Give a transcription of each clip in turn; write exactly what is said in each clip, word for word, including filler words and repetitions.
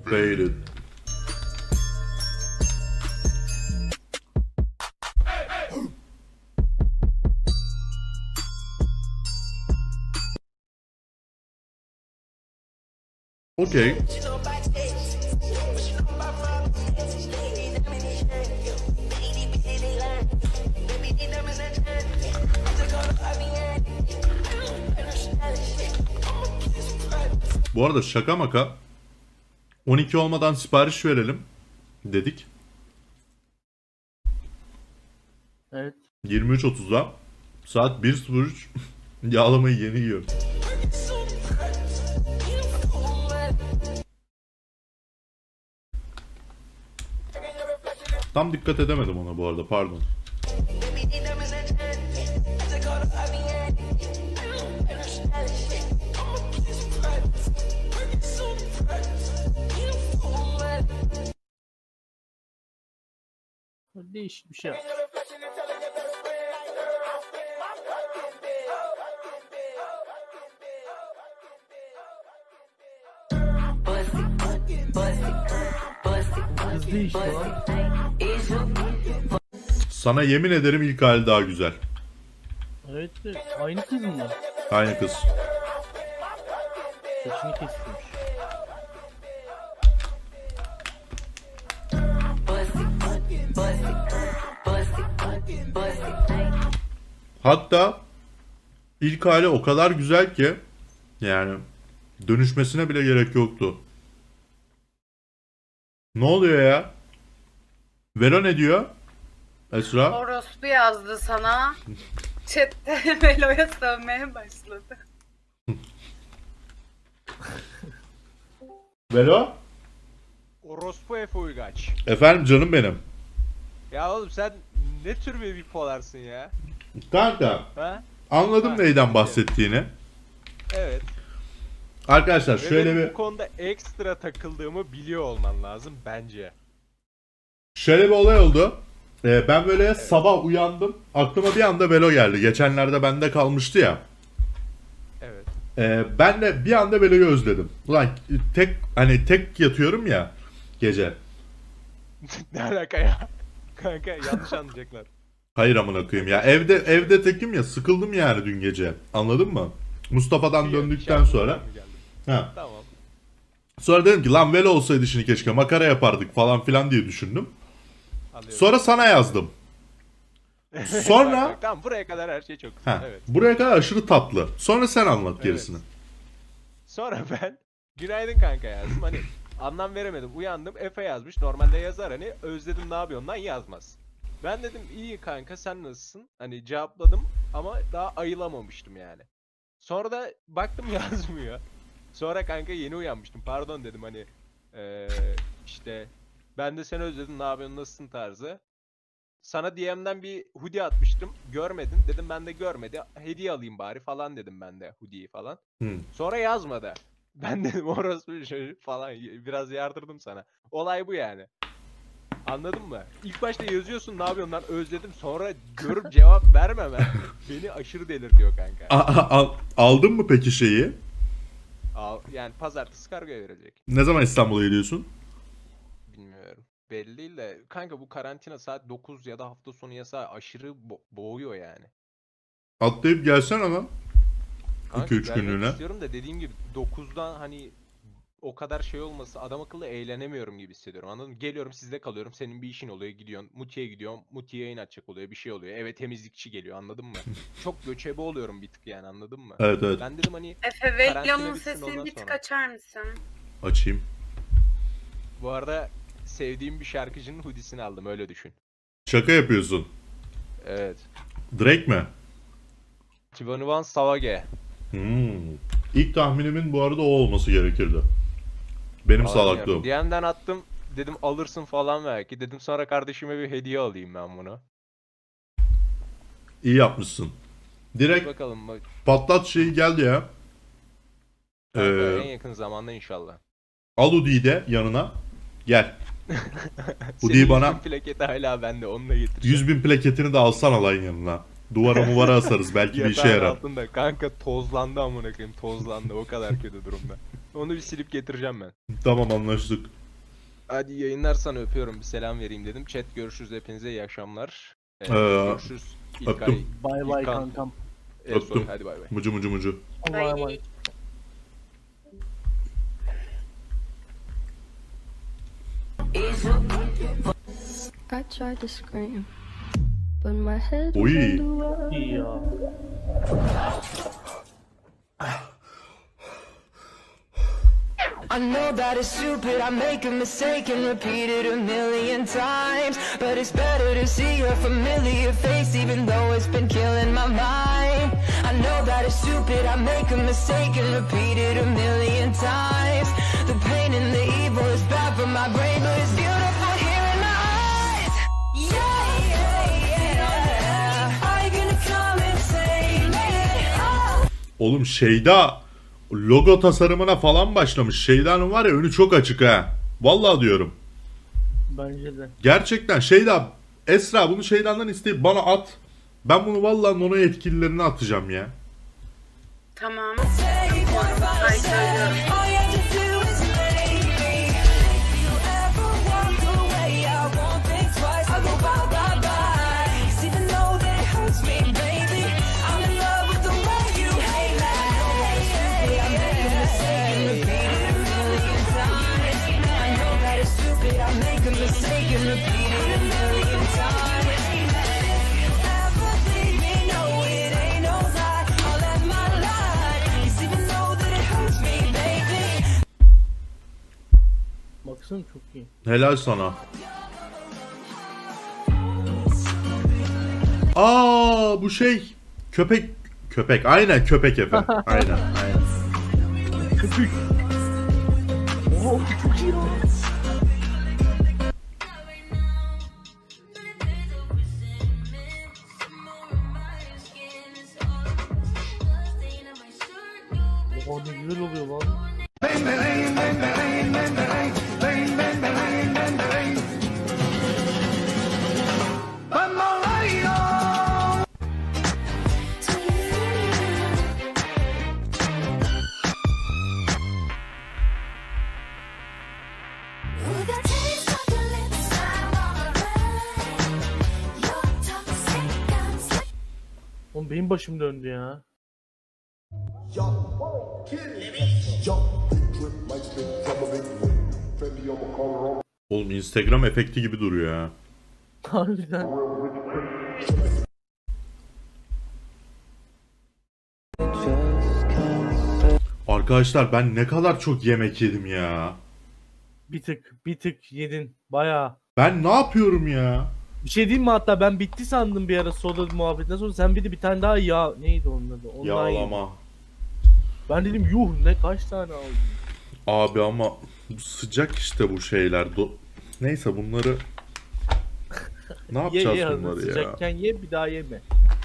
Faded. Okey. Bu arada şaka maka on iki olmadan sipariş verelim dedik. Evet. yirmi üç otuzda saat bir sıfır üç yağlamayı yeni yiyor. Tam dikkat edemedim ona bu arada, pardon. Değişik bir şey. Hızlı iş var. Sana yemin ederim ilk hali daha güzel. Evet de aynı kız mı? Aynı kız. Saçını kestirmiş. Hatta ilk hali o kadar güzel ki yani dönüşmesine bile gerek yoktu. Ne oluyor ya? Vero ne diyor? Esra? Orospu yazdı sana. Chat'te Melo'ya sövmeye başladı. Vero? Orospu Efe Uygaç. Efendim canım benim. Ya oğlum sen ne tür bir bipolarsın ya? Kanka Ha? anladım Ha, neyden evet. bahsettiğini. Evet. Arkadaşlar Ve şöyle benim bir bu konuda ekstra takıldığımı biliyor olman lazım bence. şöyle bir olay oldu. Ee, ben böyle sabah uyandım. Aklıma bir anda Velo geldi. Geçenlerde bende kalmıştı ya. Evet. Ee, ben de bir anda Velo'yu özledim. Ulan tek hani tek yatıyorum ya gece. Ne alaka ya? Kanka yanlış anlayacaklar. Hayır amına koyayım ya. Evde evde tekim ya. Sıkıldım yani dün gece. Anladın mı? Mustafa'dan Biliyorum, döndükten şey sonra. yapmadan mı geldin? Ha. Tamam. Sonra dedim ki lan Velo olsaydı şimdi keşke makara yapardık falan filan diye düşündüm. Anlıyorum. Sonra sana yazdım. Sonra Bak, bak, tamam buraya kadar her şey çok güzel. ha, Evet. buraya kadar aşırı tatlı. Sonra sen anlat gerisini. Sonra ben günaydın kanka yazdım. Hani anlam veremedim. Uyandım. Efe yazmış. Normalde yazar hani özledim ne yapıyorsun lan yazmaz. Ben dedim iyi kanka sen nasılsın? Hani cevapladım ama daha ayılamamıştım yani. Sonra da baktım yazmıyor. Sonra kanka yeni uyanmıştım. Pardon dedim hani eee, işte ben de seni özledim ne yapıyorsun nasılsın tarzı. Sana D M'den bir hoodie atmıştım. Görmedin. Dedim ben de görmedi. Hediye alayım bari falan dedim ben de hoodie'yi falan. Hı. Sonra yazmadı. Ben dedim orası bir şey falan biraz yardırdım sana. Olay bu yani. Anladın mı? İlk başta yazıyorsun ne yapıyorsun lan özledim sonra görüp cevap vermemen beni aşırı delirtiyor kanka. A- a- al- aldın mı peki şeyi? Al, yani pazartesi kargoya verecek. Ne zaman İstanbul'a geliyorsun? Bilmiyorum. Belli değil de kanka bu karantina saat dokuz ya da hafta sonu yasağı aşırı bo- boğuyor yani. Atlayıp gelsen lan. Kanka iki üç gelmek günlüğüne. istiyorum da dediğim gibi dokuzdan hani o kadar şey olması adam akıllı eğlenemiyorum gibi hissediyorum anladın mı? Geliyorum sizde kalıyorum senin bir işin oluyor gidiyorsun Muti'ye gidiyorsun Muti'ye yayın açacak oluyor bir şey oluyor eve temizlikçi geliyor anladın mı? Çok göçebe oluyorum bir tık yani anladın mı? Evet evet. Ben dedim hani Efe karantina Velo'nun bitsin, sesini ondan bir tık sonra. açar mısın? Açayım. bu arada sevdiğim bir şarkıcının hoodiesini aldım öyle düşün. Şaka yapıyorsun. Evet. Drake mi? Tivanuvan Savage. Hmm. İlk tahminimin bu arada o olması gerekirdi. Benim salaklığım. D M'den attım dedim alırsın falan belki dedim sonra kardeşime bir hediye alayım ben bunu. İyi yapmışsın. Direkt Bakalım bak. patlat şeyi geldi ya. Kanka, Ee, en yakın zamanda inşallah. al Udi'yi de yanına. Gel. Bu Senin değil bana- yüzün plaketi hala bende onunla getireceğim. yüz bin plaketini de alsan alayın yanına. Duvara muvara asarız belki bir işe Yatağın yarar. altında kanka tozlandı amına koyayım tozlandı o kadar kötü durumda. Onu bir silip getireceğim ben. Tamam, anlaştık. Hadi yayınlar, sana öpüyorum. Bir selam vereyim dedim. Chat görüşürüz, hepinize iyi akşamlar. Ee, Ee, görüşürüz. İlkay. öptüm. Bay bay İlkan. kankam. Ersoy, Öptüm. hadi bay bay. Mucu mucu mucu. Allah'a emanet. I tried to scream, but my head was Oy. underwater. İyi ya. I know that it's stupid, I make a mistake and repeat it a million times. But it's better to see your familiar face even though it's been killing my mind. I know that it's stupid, I make a mistake and repeat it a million times. The pain and the evil is bad for my brain, but it's beautiful here in my eyes. Yeah, yeah, yeah. Are you gonna come and save me? Oh. Oğlum Şeyda logo tasarımına falan başlamış. Şeyda'nın var ya önü çok açık ha. Vallahi diyorum. Bence de. Gerçekten Şeyda, Esra bunu Şeyda'dan isteyip bana at. Ben bunu vallahi Nono yetkililerine atacağım ya. Tamam. Hayır, söylüyorum. All you have to do is make me. If you ever walk away, I won't think twice. I'll go bye bye bye. 'Cause even though that hurts me, baby, I'm in love with the way you hate me. I make a mistake and repeat it a million times. I know that it's stupid, I make a mistake and repeat it a million times. If you ever leave me, no, it ain't no lie. I'll let my light. 'Cause even though that it hurts me, baby. Baksana çok iyi. Helal sana. Aa bu şey köpek köpek aynen köpek Efe. Aynen aynen. Köpük. Oo çok iyi lan. Oha ne güzel oluyor lan. With a taste of your lips, I'm alright. You're toxic, I'm sick. Oğlum benim başım döndü ya. Oğlum Instagram efekti gibi duruyor ya. Harbiden. Arkadaşlar ben ne kadar çok yemek yedim ya. Bir tık bir tık yedin. Bayağı. Ben ne yapıyorum ya? Bir şey diyeyim mi, hatta ben bitti sandım bir ara soda muhabbetinden sonra, sen bir de bir tane daha ya neydi onun adı? Ondan yedin. Yağlama. Ben dedim yuh ne kaç tane aldın? Abi ama bu sıcak işte bu şeyler. Do- Neyse bunları ne Ye yapacağız ye hazır bunları ya? sıcakken ye, bir daha yeme.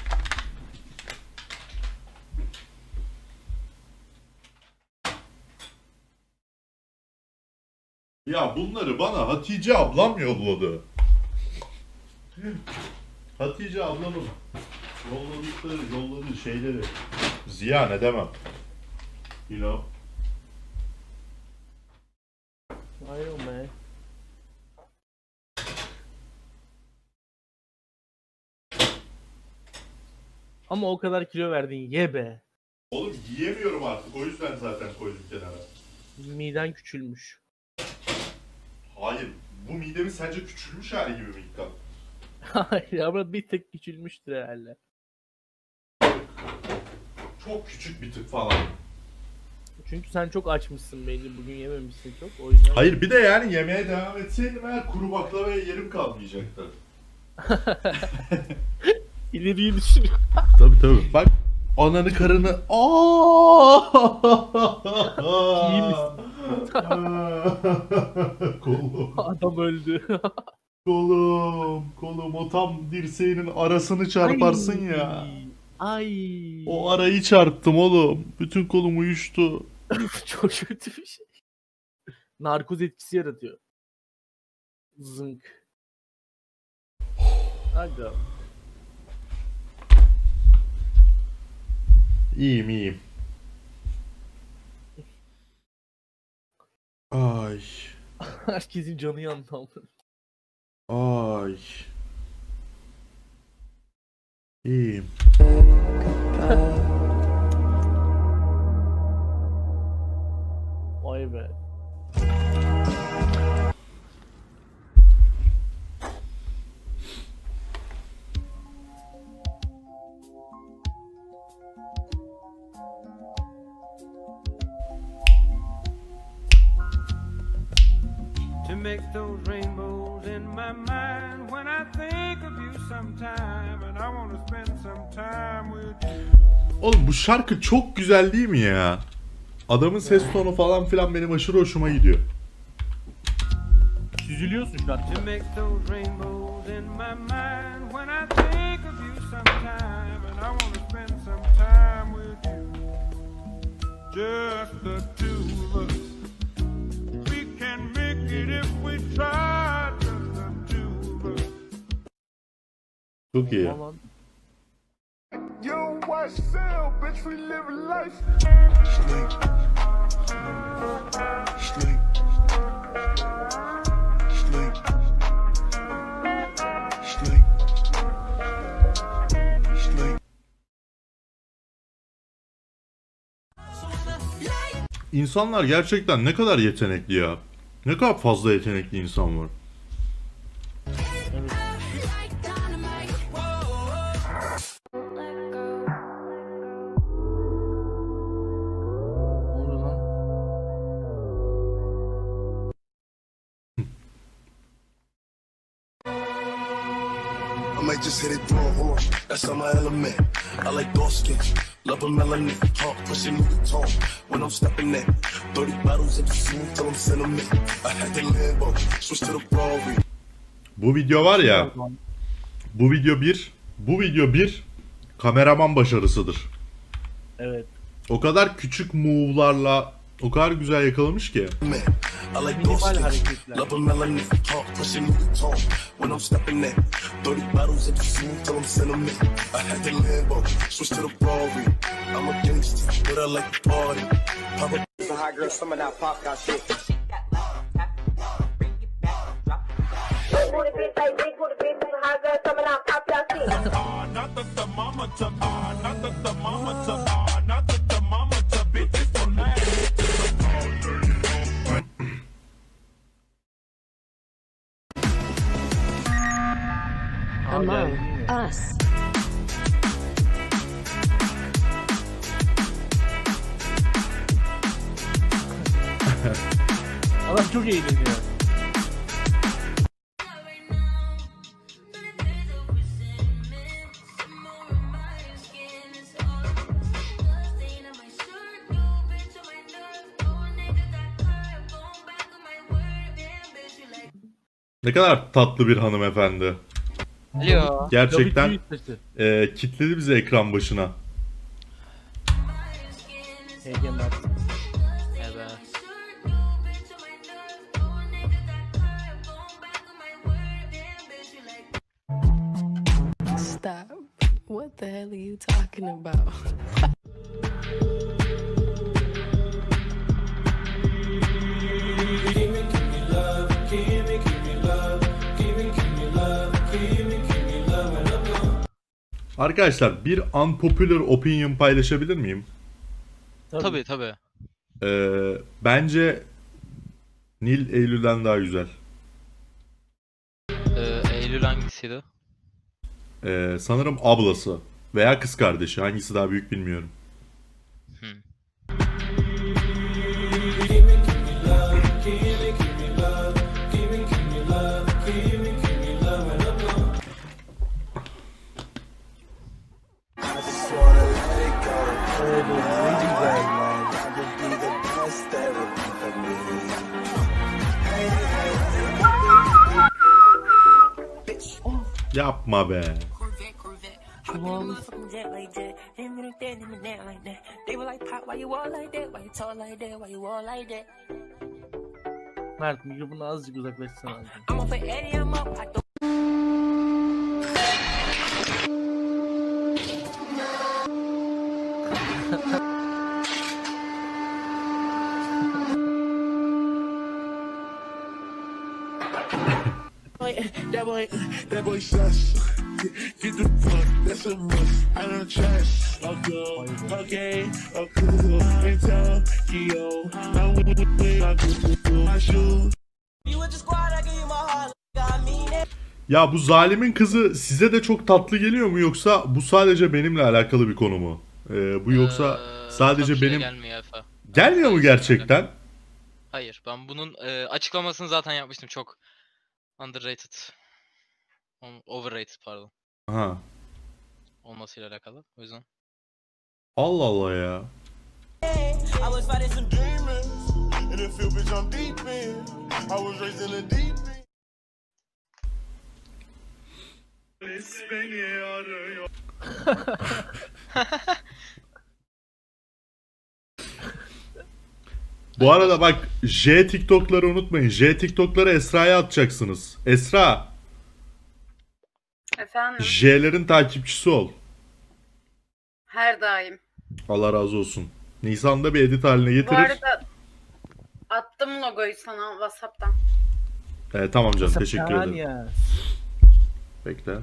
Ya bunları bana Hatice ablam yolladı. Hatice ablamın yolladıkları, yolladığı şeyleri ziyan edemem. You know? I know man. Ama o kadar kilo verdin, ye be. Oğlum yiyemiyorum artık, o yüzden zaten koydum kenara. Miden küçülmüş. Hayır, bu midemin sence küçülmüş hali gibi mi İlkan? Hayır ama bir tık küçülmüştür herhalde. Çok küçük bir tık falan. Çünkü sen çok açmışsın belli, bugün yememişsin çok, o yüzden. Hayır bir de yani yemeğe devam etseydim eğer kuru baklavaya yerim kalmayacaktı. İleriyi düşünüyor. Tabii tabii. Bak ananı karını. İyi misin? Kolum. Adam öldü. Kolum. Kolum. O tam dirseğinin arasını çarparsın Ay. ya. Ay. O arayı çarptım oğlum. Bütün kolum uyuştu. Çok kötü bir şey. Narkoz etkisi yaratıyor. Zınk. Aga. İyiyim iyiyim. Ay. Herkesin canı yandı ama. Ay. İyiyim. Vay be. To make those rainbows in my mind when I think of you sometime, and I want to spend some time with you. Oğlum bu şarkı çok güzel değil mi ya? Adamın ses tonu falan filan benim aşırı hoşuma gidiyor. Süzülüyorsun şu an. To make those rainbows in my mind when I think of you sometime, and I want to spend some time with you. Just the two of us. We can make it if we try. Just the two of us. Çok iyi. Aman. Yo, watch sell, bitch, we live life. Sleep. Sleep. Sleep. Sleep. Sleep. İnsanlar gerçekten ne kadar yetenekli ya. Ne kadar fazla yetenekli insan var. Ne oluyor lan? I might just hit it through a horn. That's on my element. I like dark skin, love a melanin. Talk pushing me the tone when I'm stepping in. thirty bottles of the scene till I'm sentiment. I had the Lambo, switch to the Ferrari. Bu video var ya. Bu video bir. Bu video bir. Kameraman başarısıdır. Evet. O kadar küçük move'larla o kadar güzel yakalamış ki. Man, I like dark Minimal skin, hareketler. love a melanin. Talk pushing me the tone when I'm stepping in. thirty bottles of the scene till I'm sentiment. I had the Lambo, switch to the Ferrari. I'm a gangster, but I like to party. Pop up. Some hot girl, some of that pop got shit. Not that the mama to ah, not that the mama to ah, not that the mama to bitches from that. Among Us. Adam çok eğleniyor. Ne kadar tatlı bir hanımefendi. Alo. Gerçekten Tabii ki sesi. e, kitledi bizi ekran başına. Egemen. Evet. Stop. What the hell are you talking about? Arkadaşlar bir unpopular opinion paylaşabilir miyim? Tabii tabii. Ee, bence Nil Eylül'den daha güzel. Ee, Eylül hangisiydi? Ee, sanırım ablası veya kız kardeşi. Hangisi daha büyük bilmiyorum. Hmm. Evet, ne güzel lan. Yapma be. Corvette, Corvette. Hop in the motherfucking jet like that. Him and that, him and that like that. They were like, Pop, why you all like that? Why you tall like that? Why you all like that? Mert mikrofonu azıcık uzaklaşsana. I'm up for Eddie, I'm up. I don't boy, that boy, That boy sus. Get the fuck, that's a must. I don't trust. Okay, okay, okay. In Tokyo, I'm with my shoes. you with the squad, I give you my heart, like I mean it. Ya bu zalimin kızı size de çok tatlı geliyor mu yoksa bu sadece benimle alakalı bir konu mu? Ee, bu yoksa Ee, sadece tabii ki de benim... gelmiyor Efe. Gelmiyor mu Sadece gerçekten? Hayır, ben bunun e, açıklamasını zaten yapmıştım. Çok underrated. O- Overrated pardon. Ha. Olmasıyla alakalı. O yüzden. Allah Allah ya. I was fighting some Demons. In the field, bitch, I'm deep in. I was raised in the deep end. Bu arada bak J TikTok'ları unutmayın. J TikTok'ları Esra'ya atacaksınız. Esra, Efendim? J'lerin takipçisi ol. Her daim. Allah razı olsun. Nisan'da bir edit haline Bu getirir. arada attım logoyu sana WhatsApp'tan. Ee, tamam canım, teşekkür ederim. Saniye. Bekle.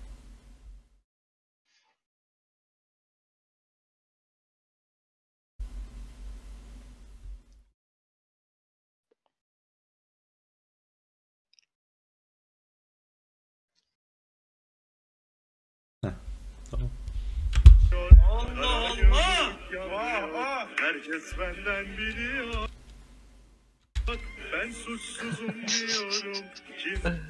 Heh, tamam. Herkes benden biliyor. Ben suçsuzum diyorum. Kimse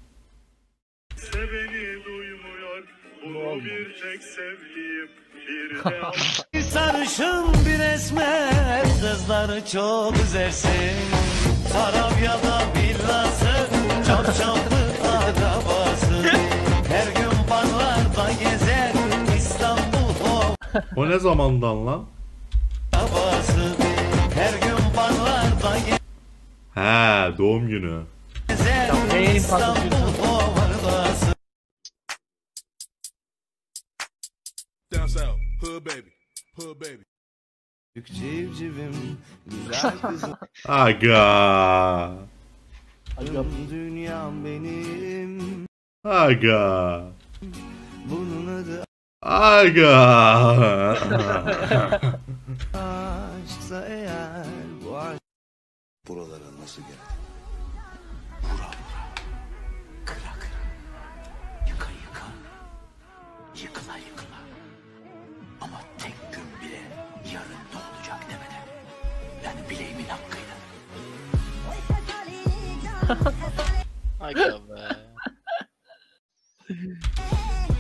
beni duymuyor. Bunu bir tek sevdiğim bir de Bir sarışın bir esmer kızları çok üzersin. Sarabya'da villası, çapçaplı arabası. Her gün barlarda gezer İstanbul O ne zamandan lan? havası. Her gün barlarda He, doğum günü. gezer Neyin İstanbul havası. down south, hood baby, hood baby. Civcivim, güzel kızım, Aga. dünyam benim. Aga. Bunun adı Aga. aşksa eğer bu aşk. Buralara nasıl geldi? Kıra kıra, yıka yıka, yıkıla yıkıla. Ama tek gün bile yarın ne olacak demeden. Yani bileğimin hakkıyla. Aga be.